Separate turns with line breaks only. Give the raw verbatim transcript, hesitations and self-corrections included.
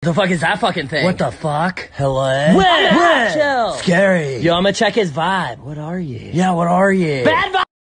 The fuck is that fucking thing?
What the fuck? Hello?
What? Chill.
Scary.
Yo, I'm gonna check his vibe. What are you?
Yeah, what are you?
Bad vibe!